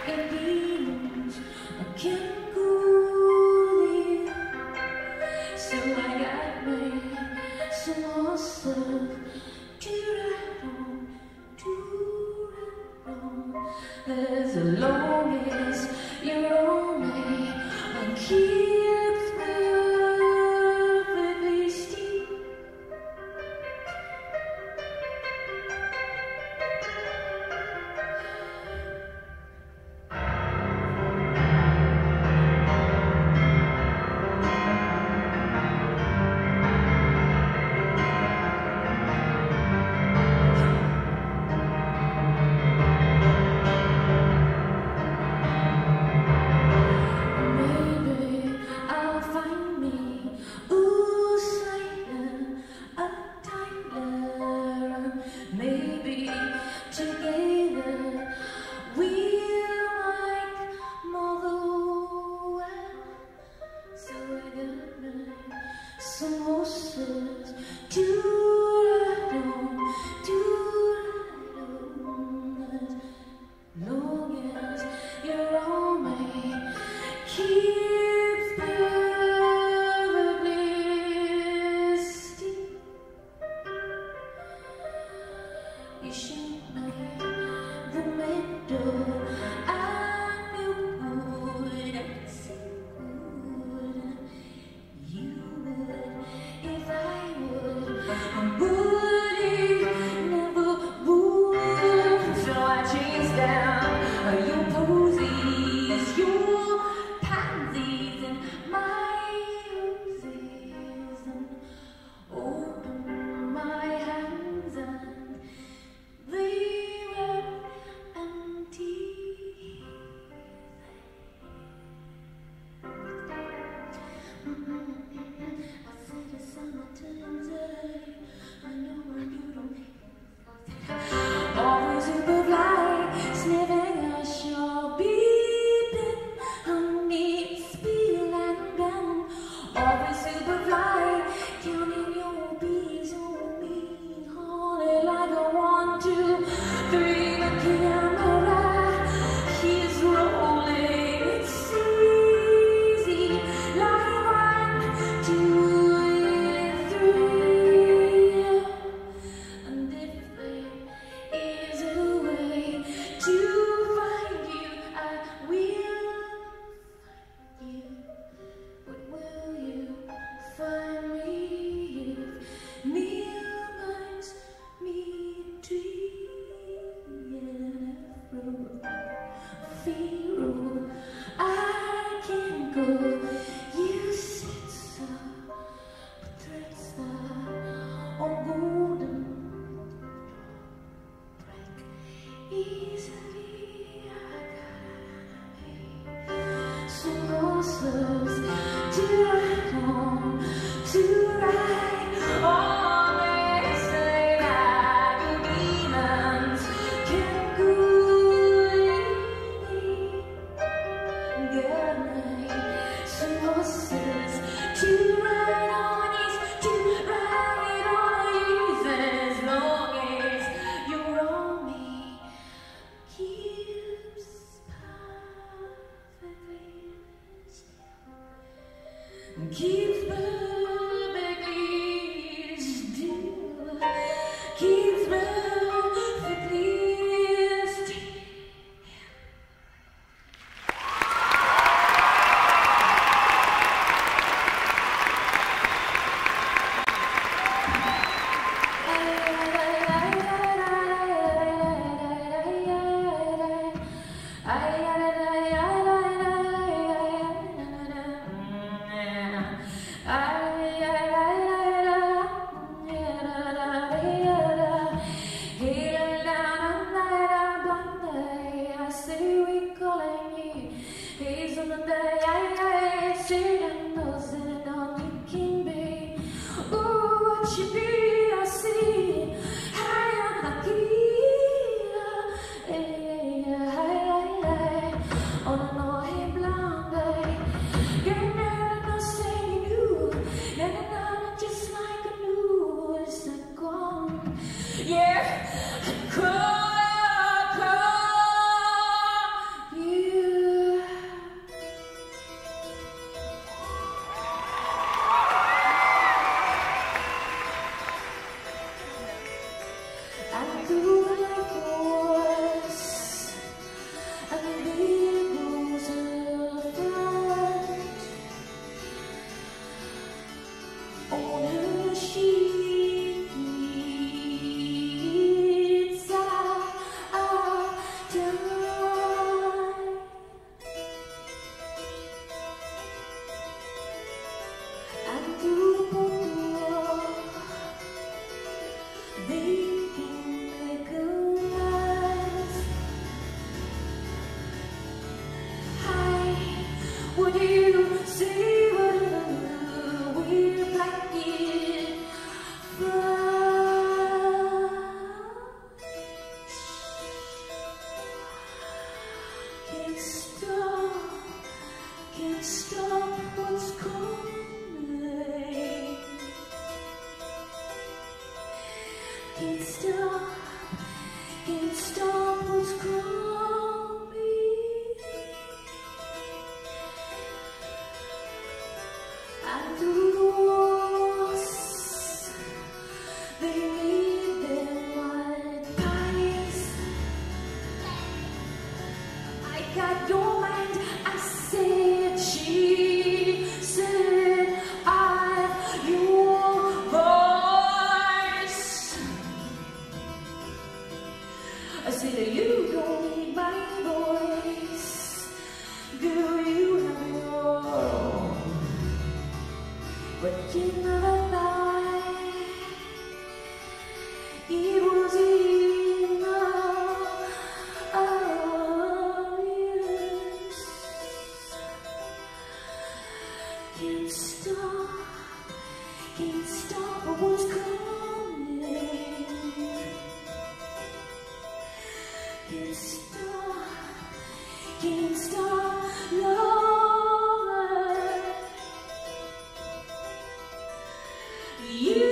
It means I can't go there. So I got me some more stuff to write on, as long as you're on me, I'll keep perfectly still. Maybe together we'll make more the well. So I got me some horses to ride on, as long as you're on me. Keep perfectly still. You should make the meadow. I knew would and would. You would if I would. Never would. So I chased down your posies, your pansies, and my roses, and opened my hands and they were empty. I said the summer turns early. I know you don't need always superfly, sniffing a sure beeping. Honey, spill and gum. Always superfly, counting your bees on me. Honey, like a 1, 2, 3, the camera. He's rolling, it's easy. Like 1, 2, 3. And if there is a way to find you, I will find you. But will you find me if Neil binds me to road? I can't go. You said so, but threats are all golden, break easily. I got some horses to ride on, to ride on. They say that your demons can go easy. Got me some horses to ride on, yes, to ride on, yes, as long as you're on me. Keeps perfectly still. Keeps perfectly still. Keeps perfectly still. Yeah, call you. Can't stop what's coming. Can't stop what's coming. And through the walls, they lead their wild eyes. I got your mind, I said, she said, I your voice. I said, you don't need my voice. Girl, you have your own. But you never thought it was enough. Oh, yes. Can't stop what's coming. Can't stop, Lord. You.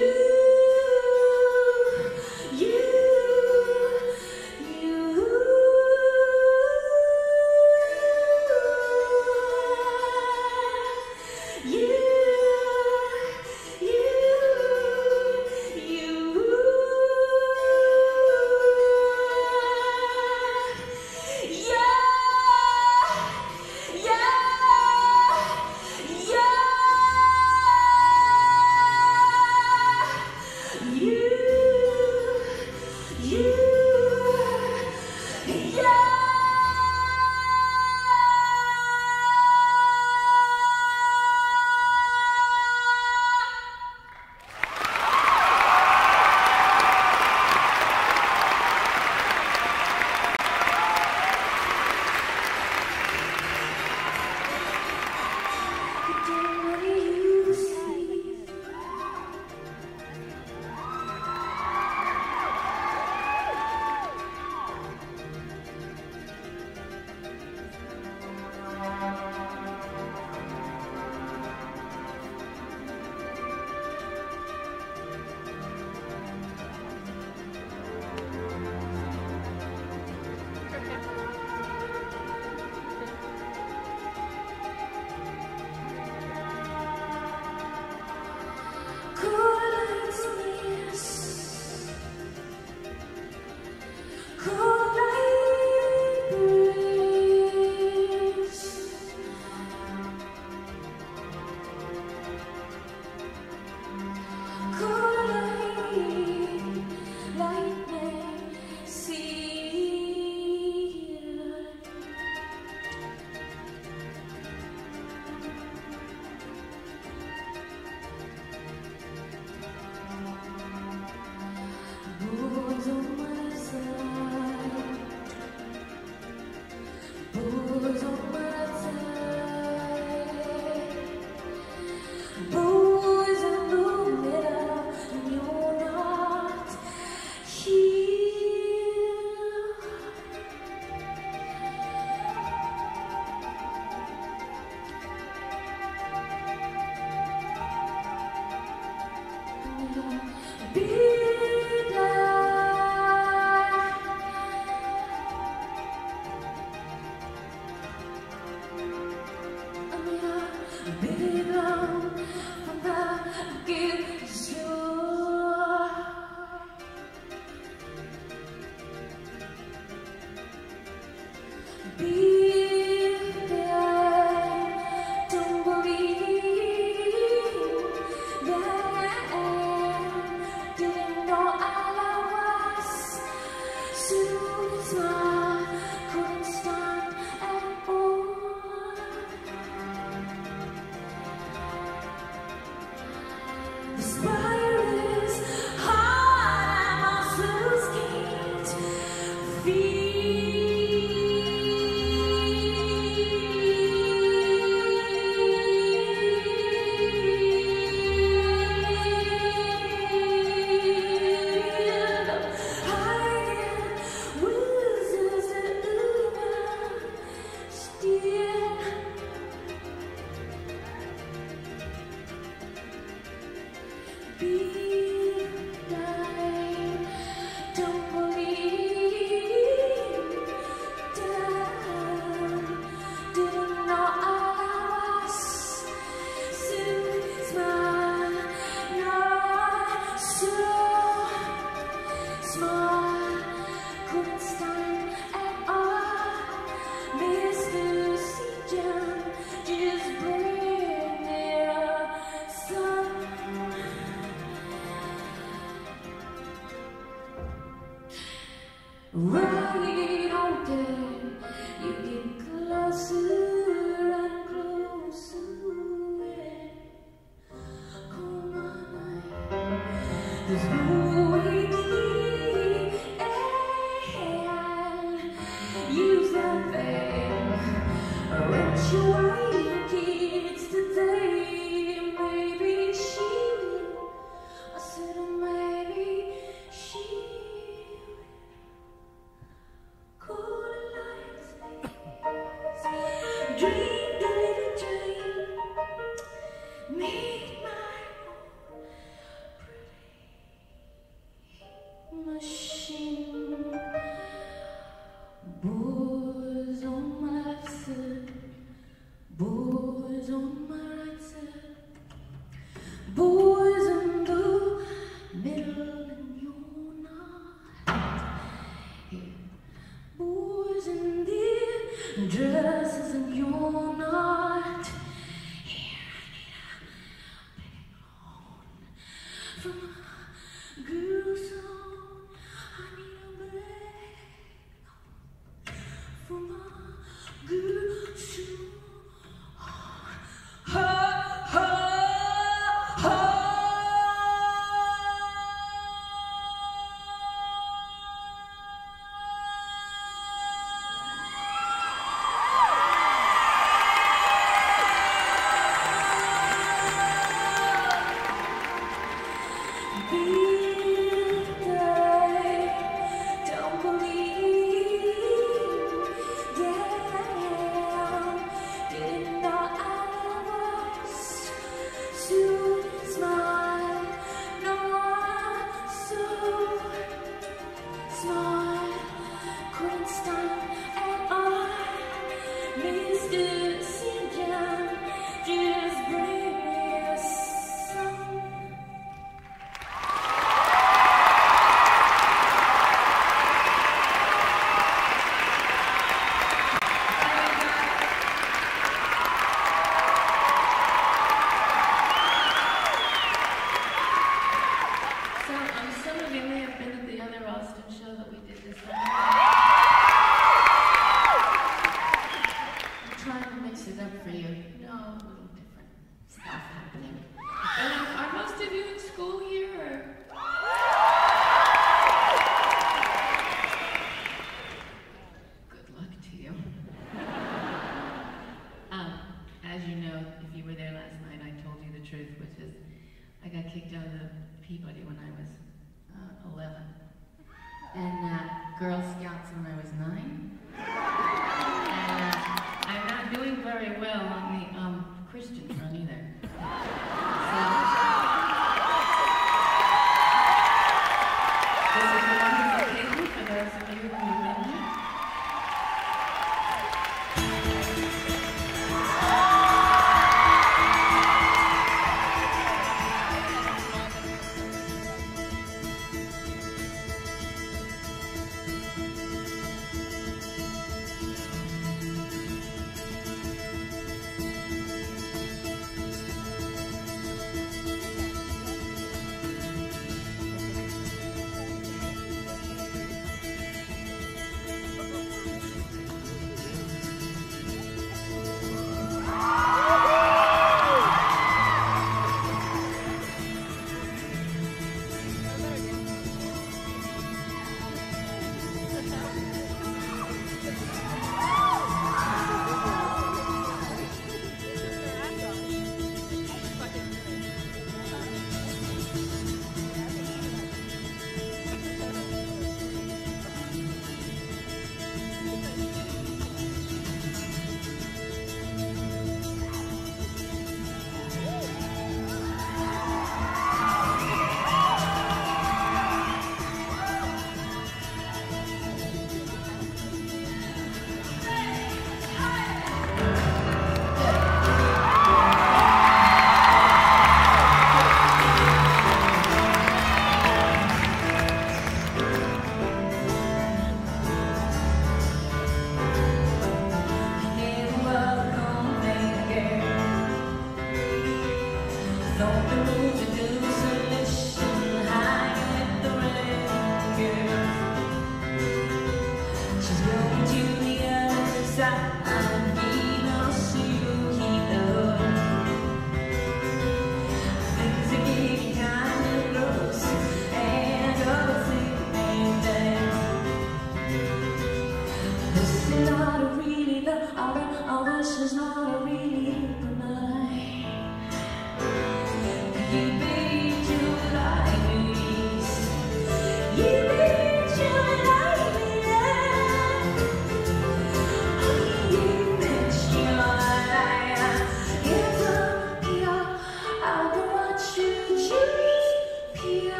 Feel This is not really the all I wish is not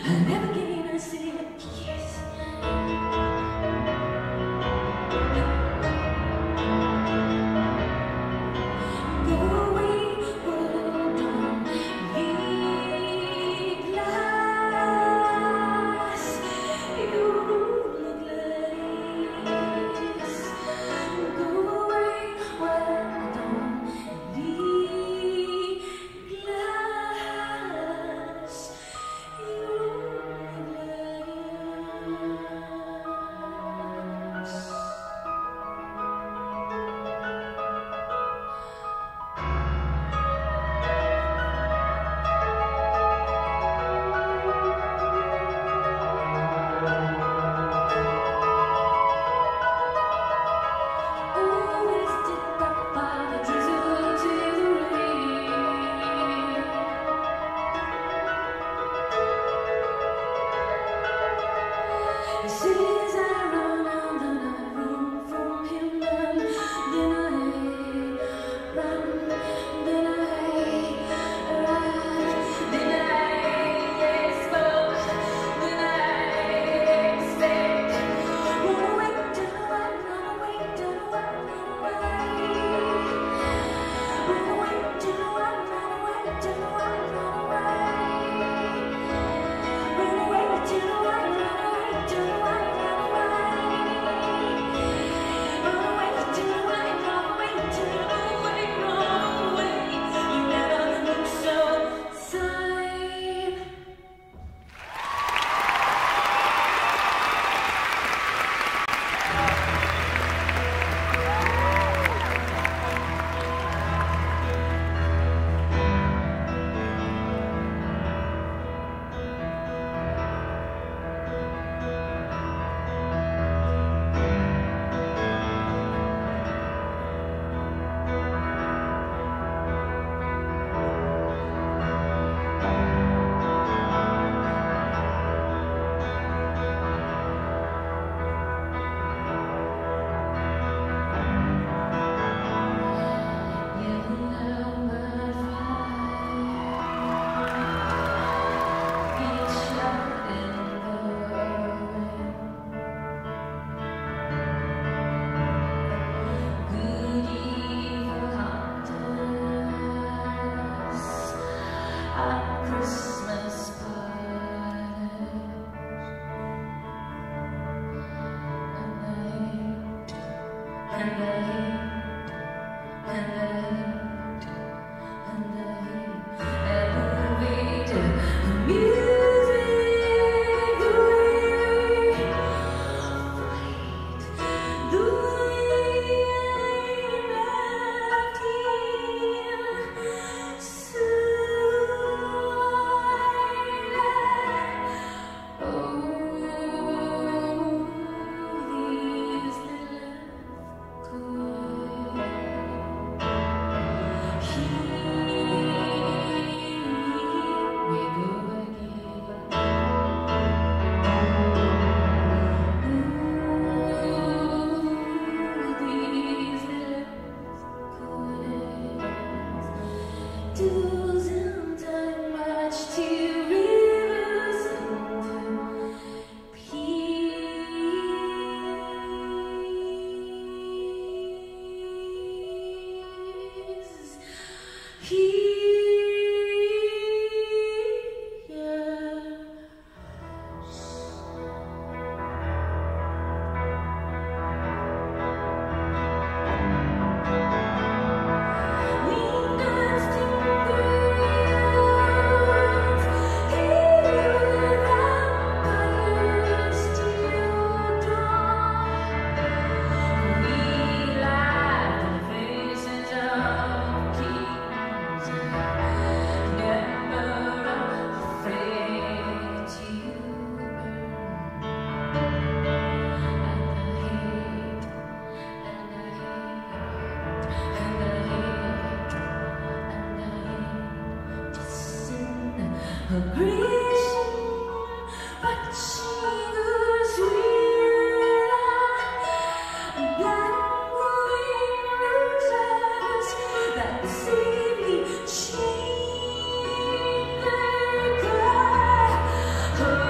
That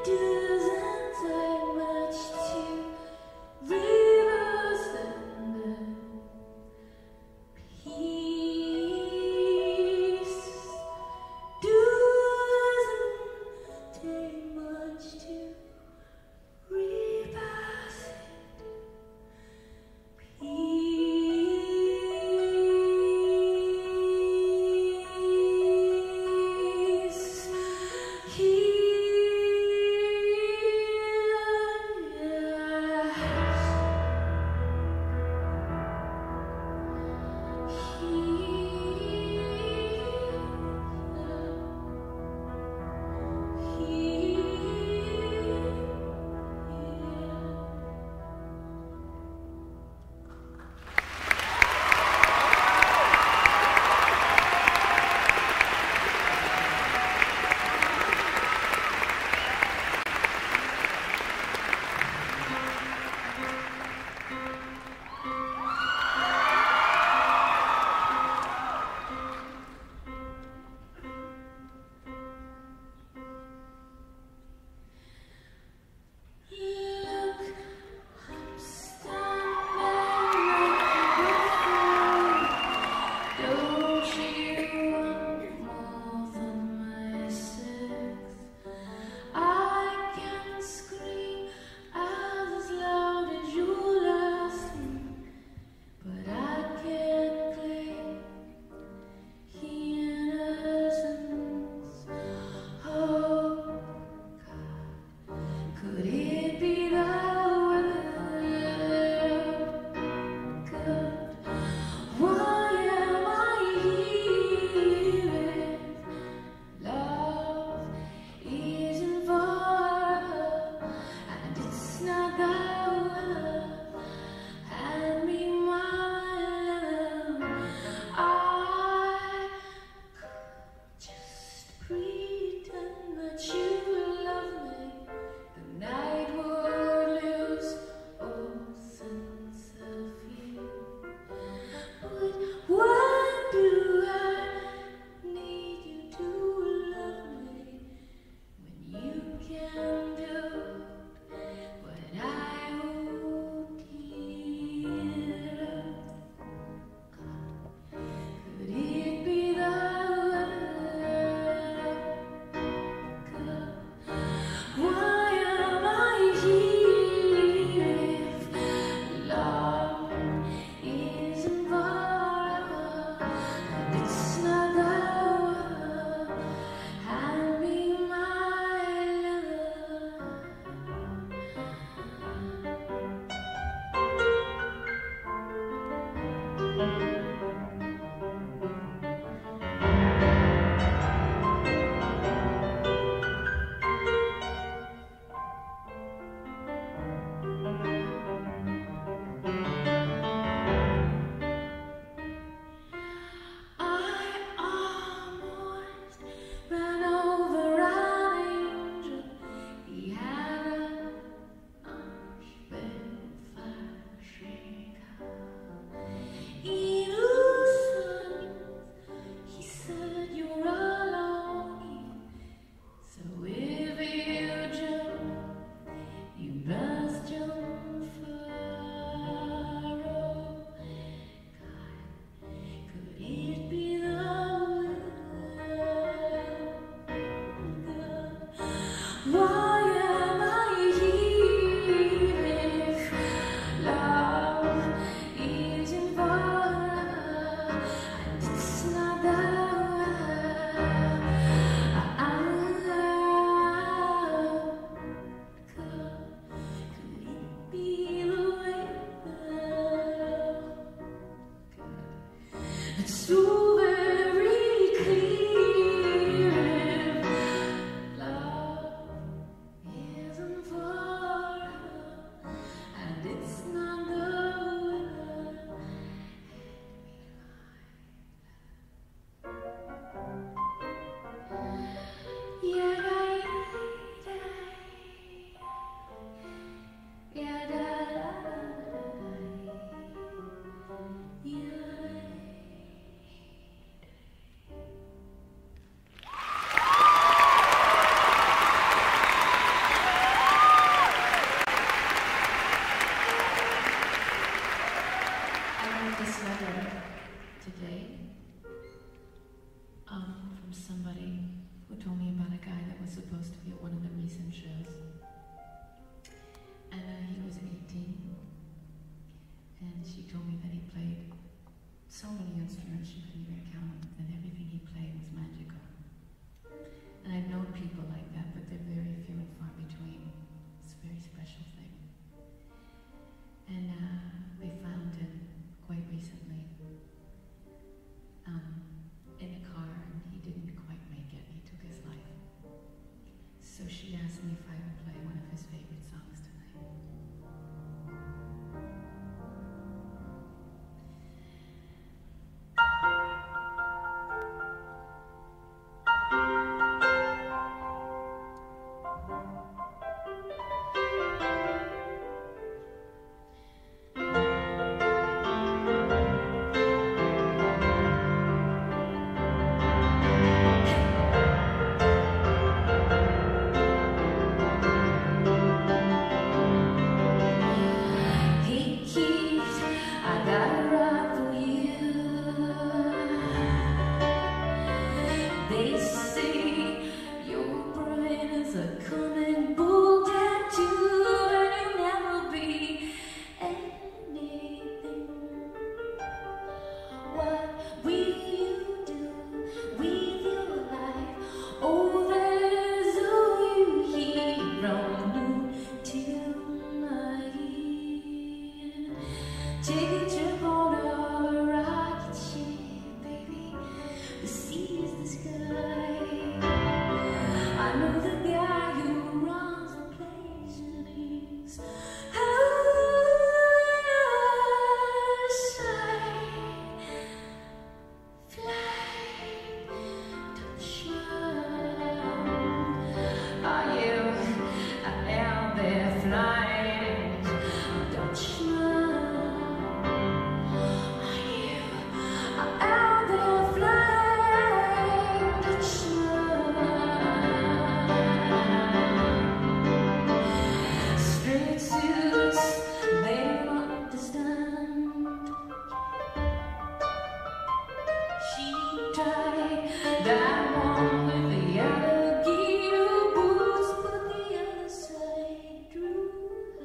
doesn't take much to leave us under peace. Doesn't take much to repass it. He she asked me if I would play one of his favorite songs tonight. They say your brain is a cunning bull tattoo, and you'll never be anything. What will you do with your life? Oh, there's all you hear from noon till night. Take a trip on a rocket ship, baby. The sea is the sky. I know the guy who runs the place and he's outside. Fly, touch mine. Are you out there flying? Touch mine. Are you out there flying? Touch mine. Straight suits, they don't understand. She tried that one with the alligator boots, but the other side drew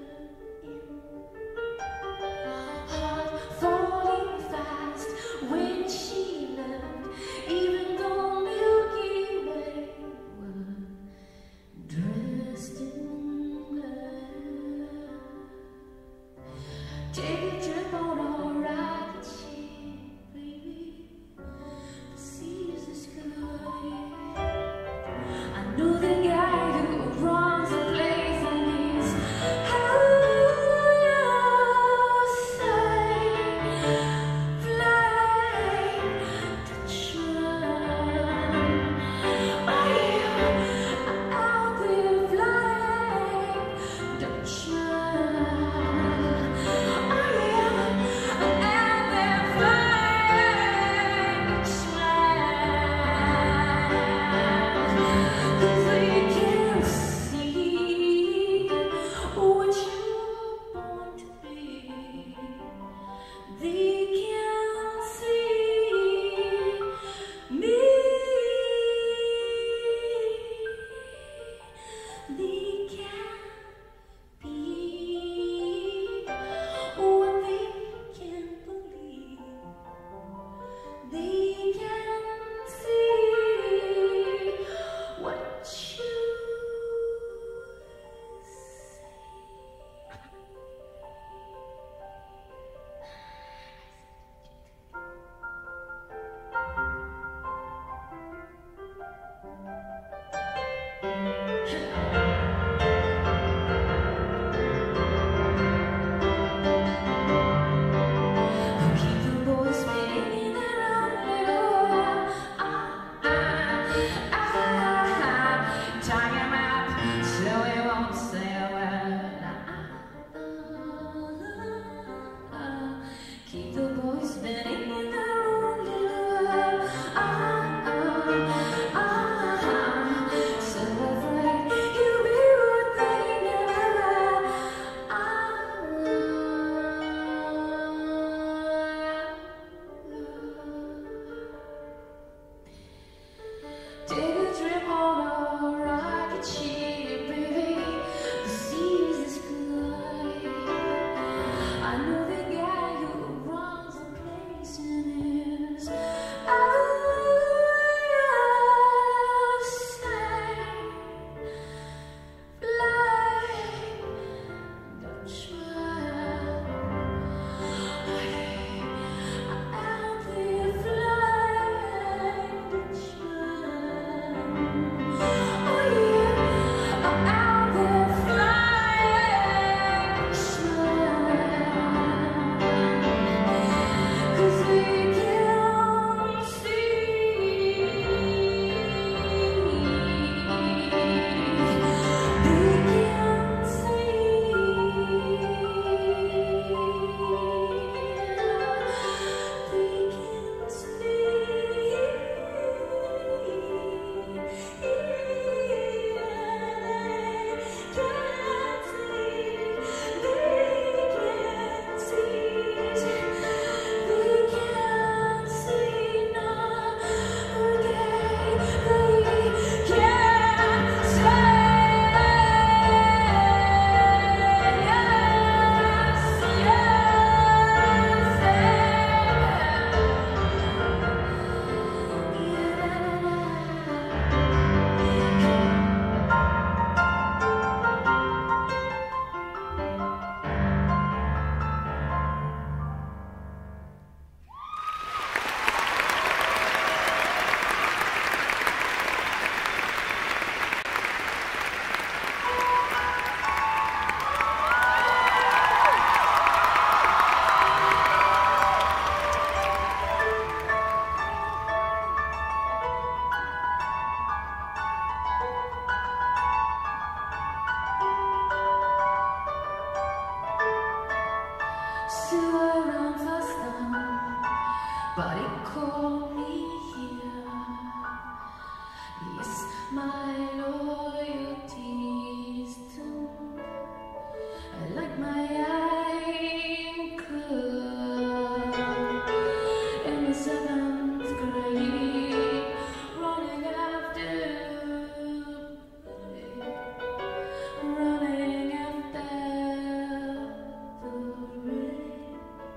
running after the rain.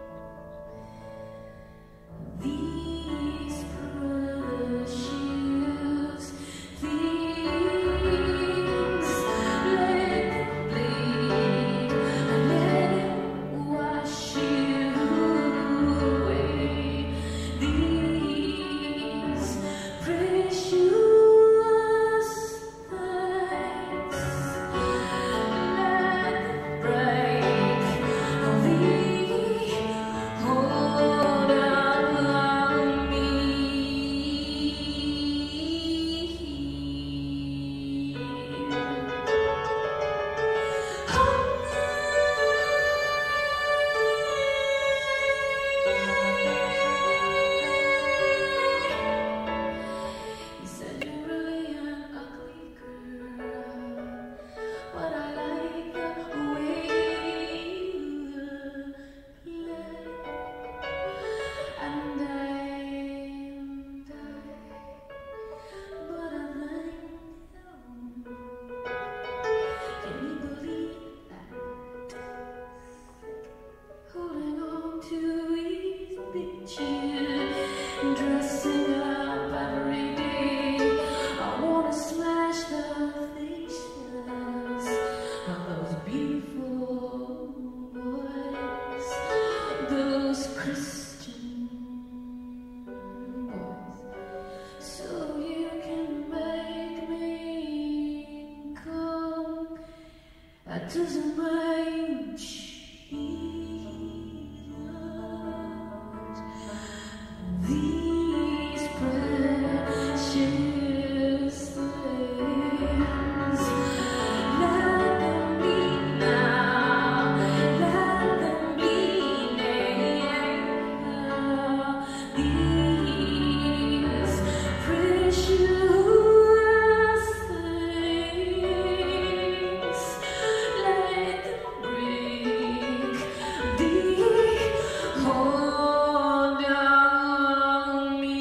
These precious things, let them bleed, let it wash you away. These precious things, let them break. Hold on me. You said you're really an ugly girl, but I like the way you play. And I'm but I like you. Can you believe that? Holding on to his picture, dressing up every day. I wanna smash the faces of those beautiful boys, those Christian boys, so you can make me come. That doesn't make Jesus. These precious things, let them bleed now, let them bleed now. These precious things, let them break. Hold on me.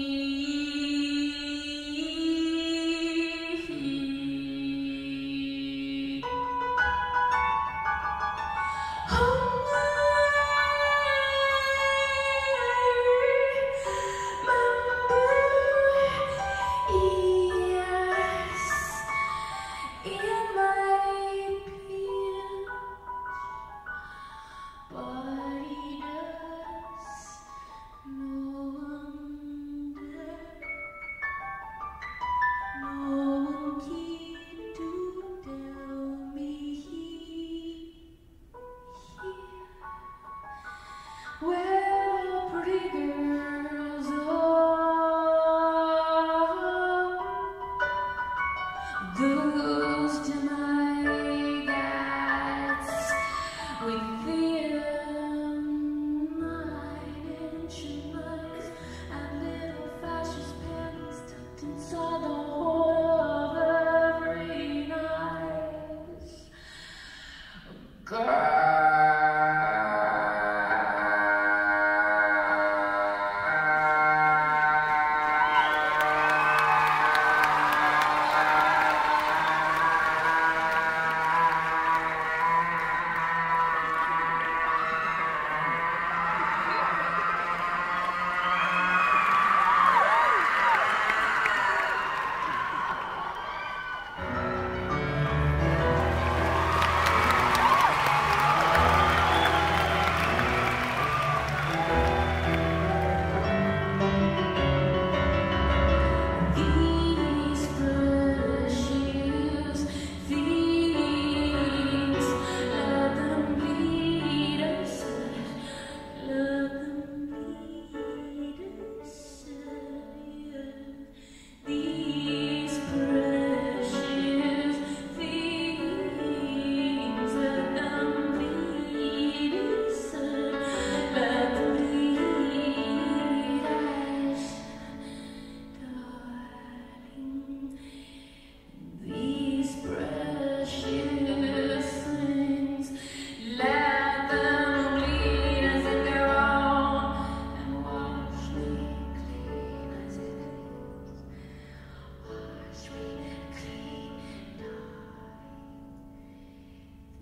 Where the pretty girls are, those Jamaicans with thin 9-inch knives and little fascist panties tucked inside the hole of every nice girl.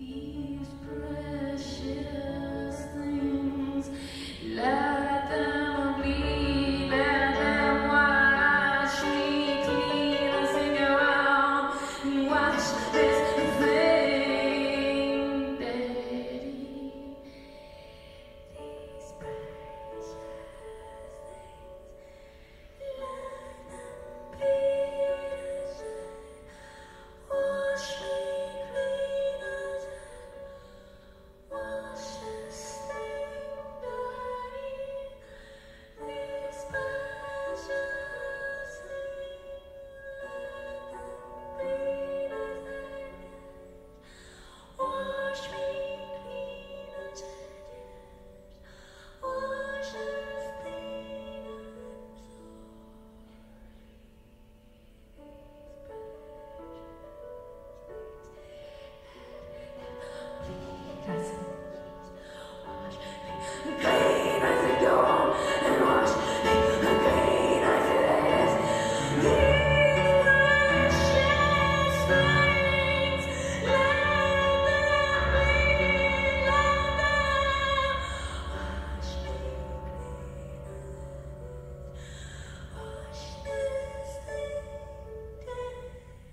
these precious things. Let them bleed, let them wash me clean and sing around and wash this thing dirty. These precious things, let them bleed as I wash me clean as I wash this thing dirty. These precious things, let them bleed as I wash me clean as I wash this thing. I'm sorry. Wash me clean as I go on and wash me clean as it is. These precious things, let them bleed, let them wash me clean, wash this thing dirty.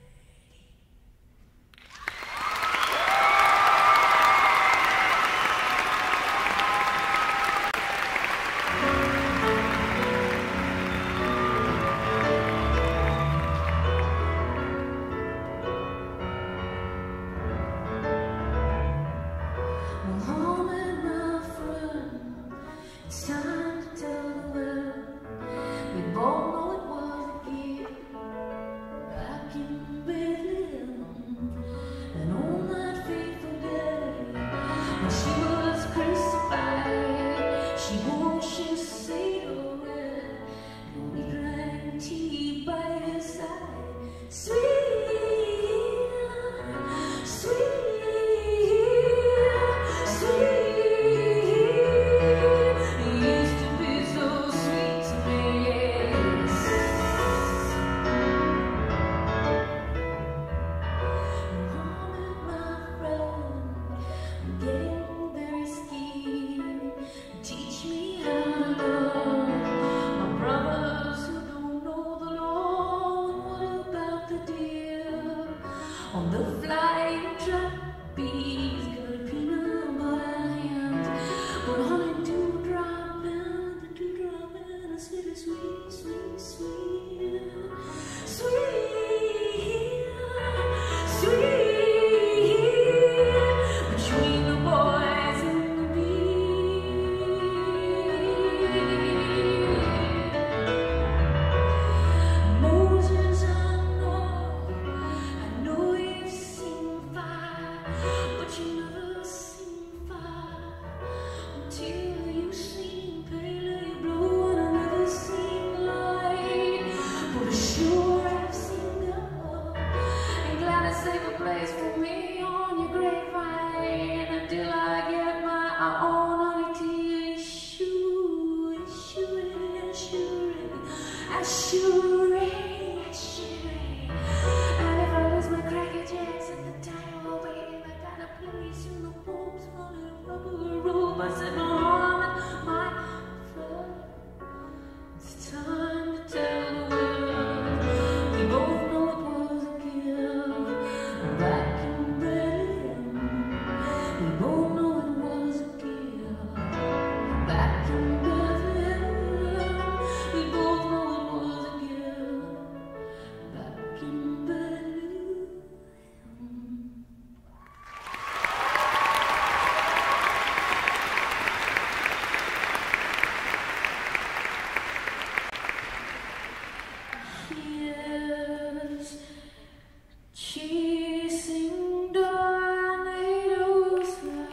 Mohammed, my friend, it's time to tell the world. We both know it was a gift back in Bethlehem. And on that fateful day, when she was crucified, she wore his sail red, and we drank tea by his side. Sweet, sweet, it used to be so sweet to me, yes. Mohammed, my friend, I'm getting very scared. Teach me how to love my brothers who don't know the Lord. What about the deer on the flying trapeze? Got a peanut butter hand, but honey dewdrop and the dewdrop and a sweet, sweet, sweet, sweet, sweet, sweet, between the boys and the bees. Moses, I know you've seen fire, but you never seen fire until you seen pale blue, and I never seen light, but I sure have seen God. And glad to save a place for me on your grapevine until I get my own honey tea. Assuring, and if I lose my Cracker Jacks and the time away, I gotta place in the popes on a rubber robe. I said, Mohammed, my friend, it's time to tell the world. We both know it was a gift back in Bethlehem. We both know it was a gift back in Bethlehem. We both know it was a gift back in Bethlehem. Yes, chasing tornadoes,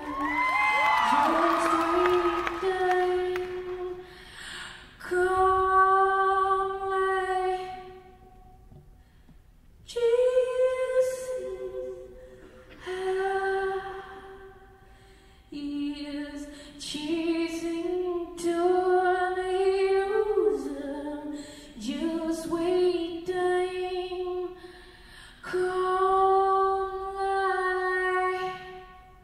just waiting calmly, chasing her. Yes, chasing tornadoes, just waiting calmly.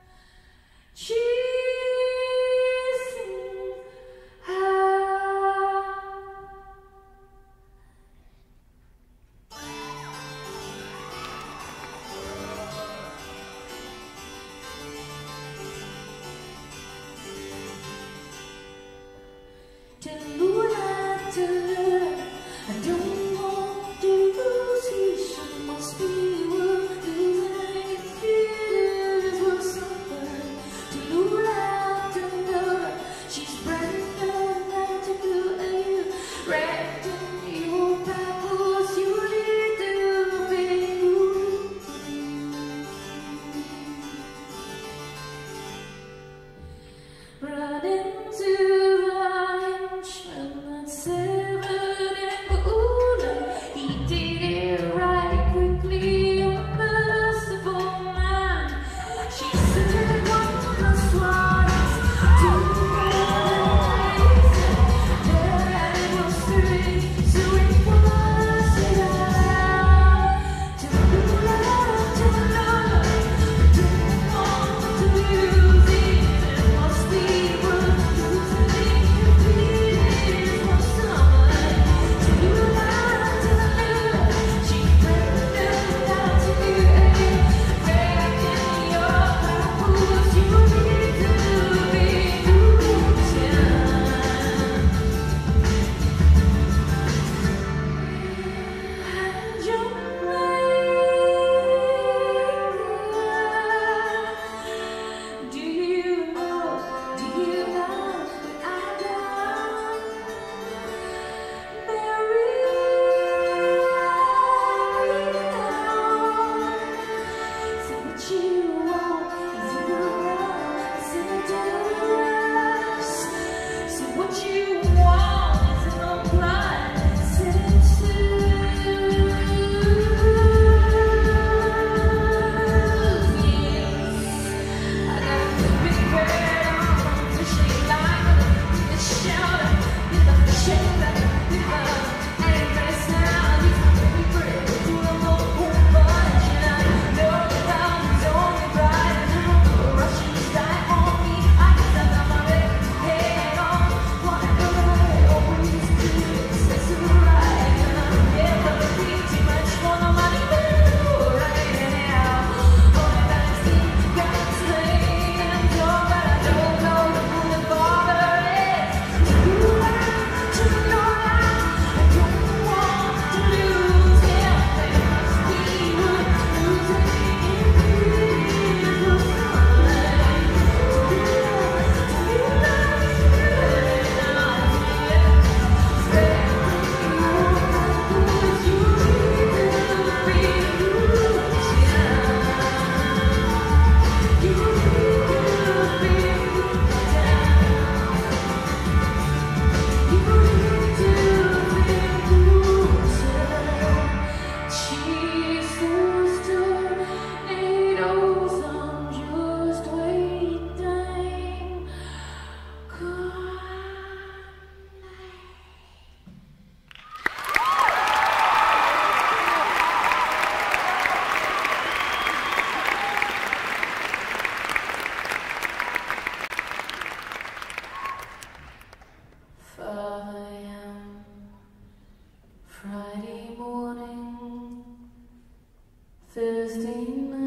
Thursday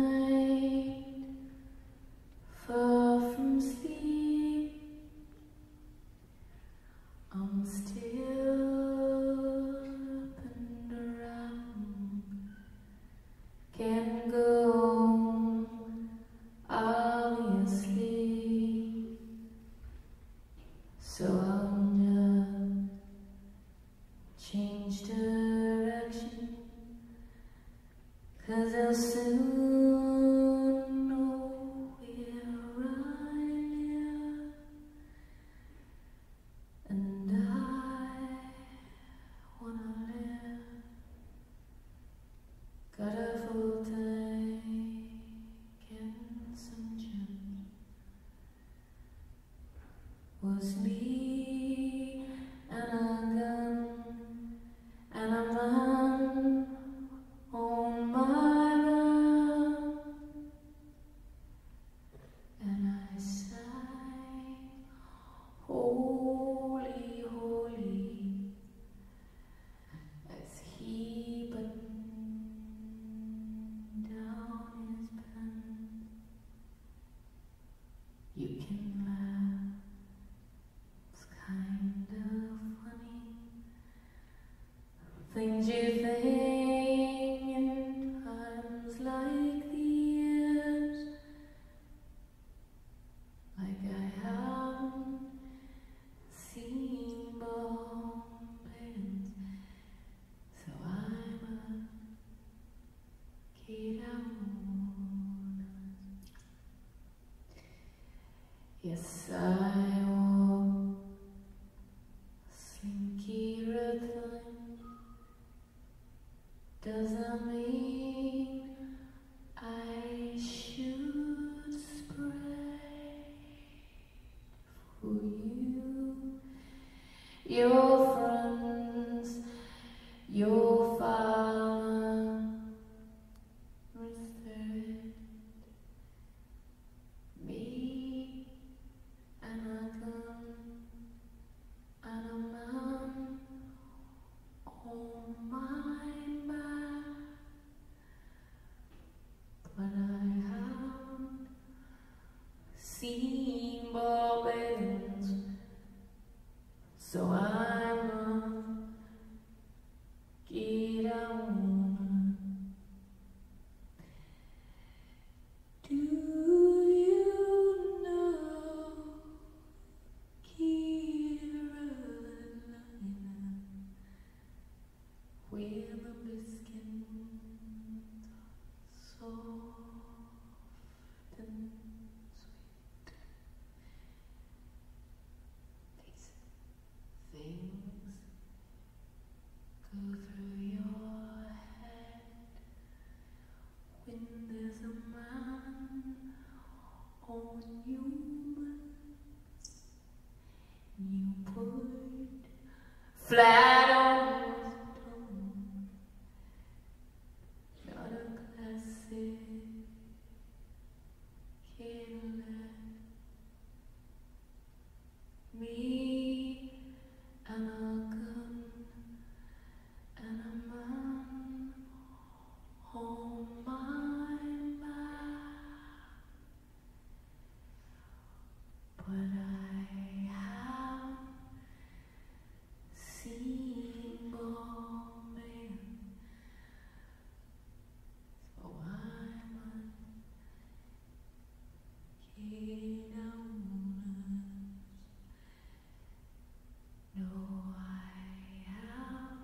night, far from sleep, I'm still up and around, can't go home, obviously, so I'll just change direction. 'Cause I'll soon know where I live, and I wanna live. Got a full tank and some gin. Was me and a gun and a man on my run, and I sang, holy, holy, as he buttoned down his pants. You can laugh, it's kind of funny, things you think in times like these, like I haven't seen Bombay, so I'm a kid out. Yes, I walk slinky rhythm. Does that mean I should seen bobbins, so I'm get on. Do you know Carolina, where the biscuits soft and sweet? These things go through your head when there's a man on your mind. You put flat on his tongue. Not a classic Cadillac. Me and a gun and a man on my back. But I have seen bombing, so I'm a kid on us. No, I have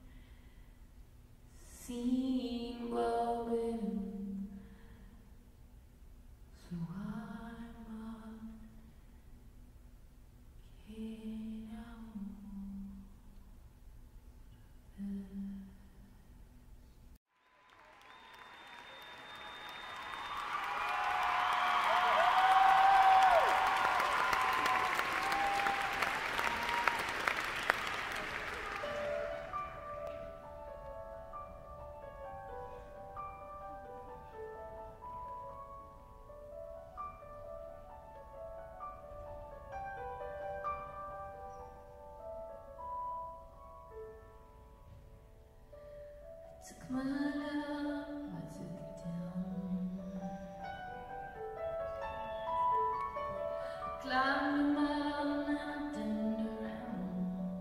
seen bombing, so I'm a kid on us. Took my love, I took it down. Climbed a mountain and I turned around,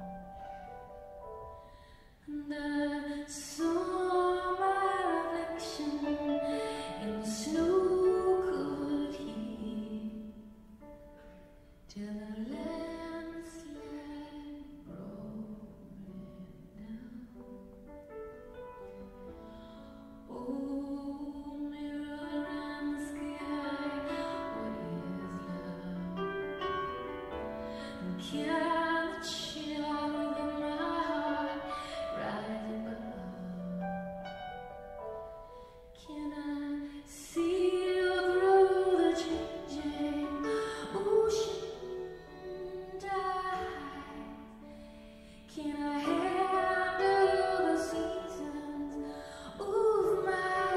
and I saw my reflection in the snow-covered heat, till the landslide brought me down. Oh, mirror in the sky, what is love? Can the chill within my heart rise above? Can I see through the changing ocean tides? Can I handle the seasons of my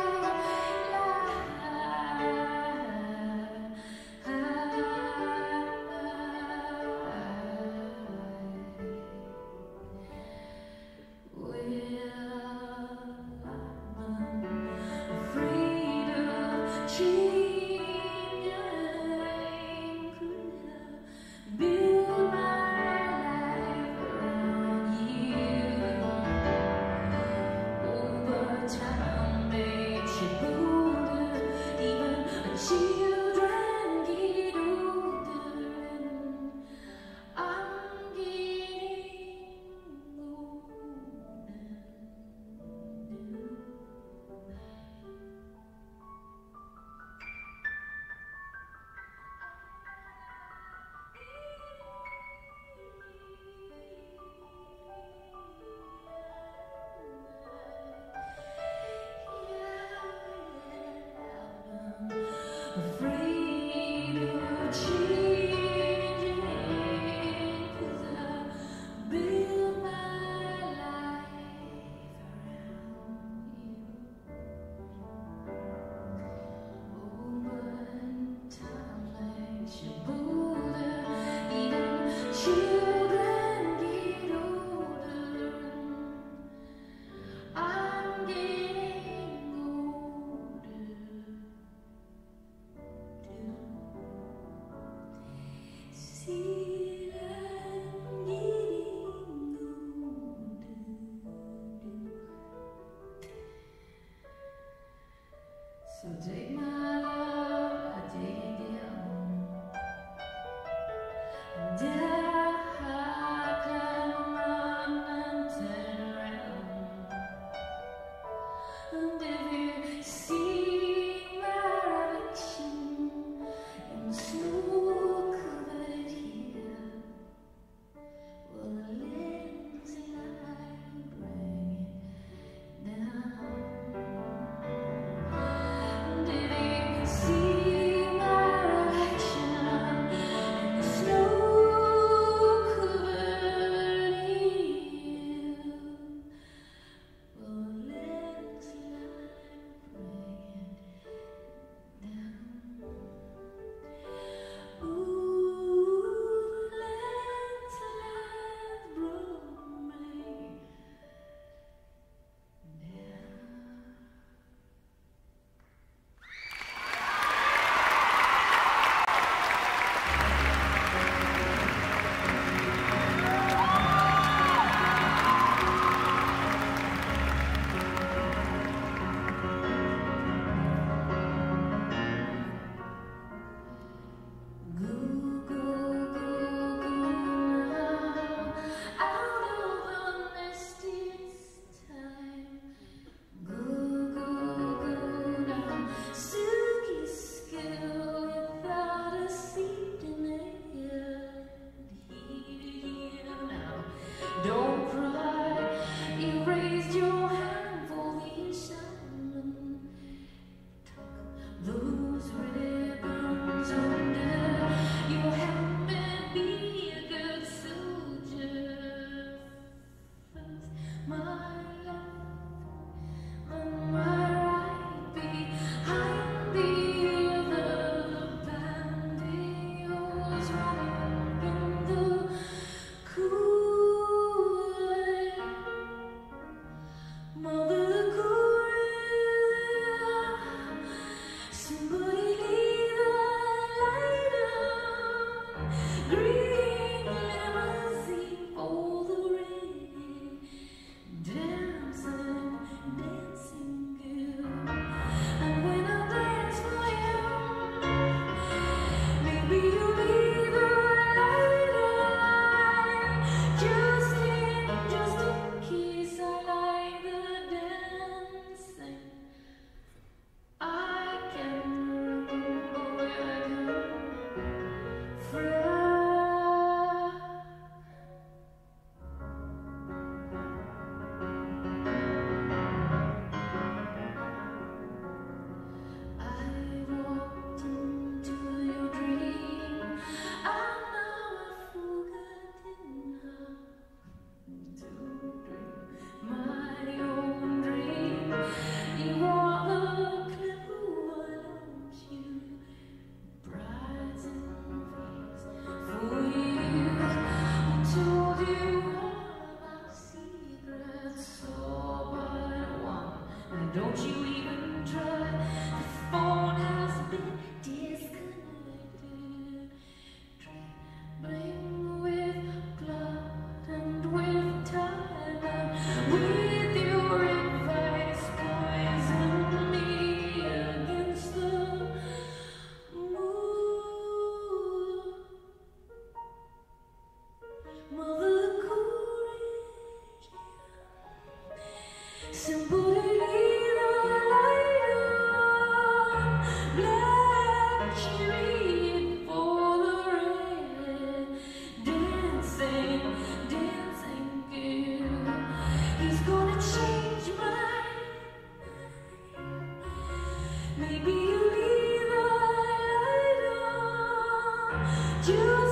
You